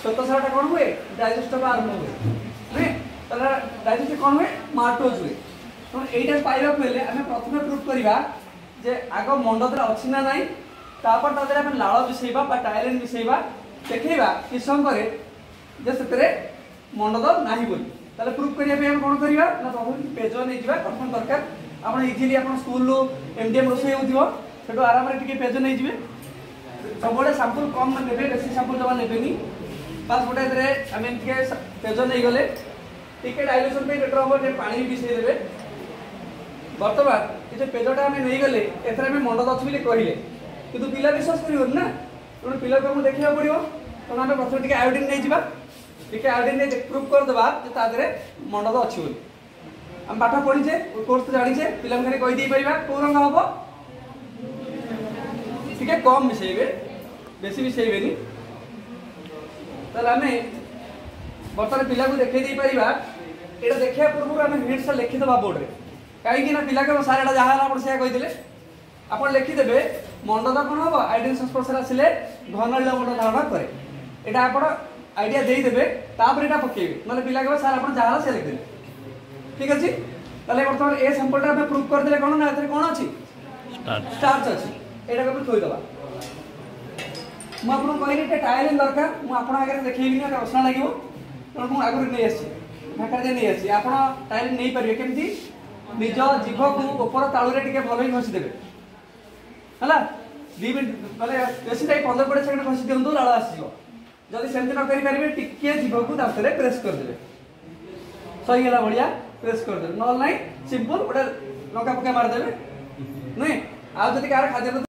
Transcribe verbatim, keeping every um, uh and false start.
श्वेतसारटा कौन हुए डाइजेस्ट आरंभ हुए नहीं डाइजेस्ट कौन हुए मार्टोज हुए तो यहीटा पाइबा हेले आम प्रथम प्रूफ करवा जे आग मंडदे अच्छी ना नाई तापर तादेह आम लाड़ मिसेबा टाइलेन मिसेबा देखा कि समय से मंडद ना बोली प्रूफ करने कौन करवा ना प्रथम पेज नहीं जावा प्रथम दरकार आप इजिली आप स्कूल एमडीएम रोसे हो आराम से पेज नहीं जाए सब सैंपल कम ने बेसी सैंपल जमा ने बास गोटे आम पेज नहीं गले टिके डाइल्यूशन बेटर हम पानी मिसई देवे बर्तमान ये पेजटा आम नहीं गले एथर मंडद अच्छे कहले कि पिला विश्वास कर ना तेणु पिला को देखा पड़ो तेणु आम प्रथम टे आयोडीन नहीं जावा टे आयोडीन नहीं प्रूफ करदे तादे मंडद अच्छी बोली आम पाठ पढ़ीचे कोर्स जाचे पिला खाली कहीदे पार कौ रंग हम टे कम मिसेबे बेसी मिसेबेनी आम बर्तमान पिला को देखा पार यहाँ देखा पूर्व आम हिंट्स लिखिदे बोर्ड में कहीं पिला को सारे जहाँ आप कही आप लिखिदे मंडद कौन हम आयोडीन संस्पर्श आसिले घन नील मंडल धारण कै यहाँ आप आइडिया देदेवे यहाँ पकेबे ना पिला कहे सार आप जहाँ से लिखिदे ठीक अच्छे बर्तमान ए सैंपलटा आम प्रूफ करदे कौन ना कौन अच्छी स्टार्च अच्छी यहाँ को थोईदे मुझे कहली टाइलेन दरकार मुझे आगे देखी असना लगे तेणु मुझे आगुरी नहीं आसी भाषा नहीं आसी आप टाइलेन नहीं पारे केमती निज जीभ को ऊपर तालुरे टिके भल ही घसीदेवे है दी मिनट माने बेसी टाइम पंद्रह कोड़े सेकेंड घसी दिखाँ लाड़ आसो जदि सेमती न करेंगे टिके जीभ को दांतरे प्रेस करदे सही है भाया प्रेस करदे ना सिंपल गोटे लंका पका मारिदेवे नहीं आज जब कार खाद्य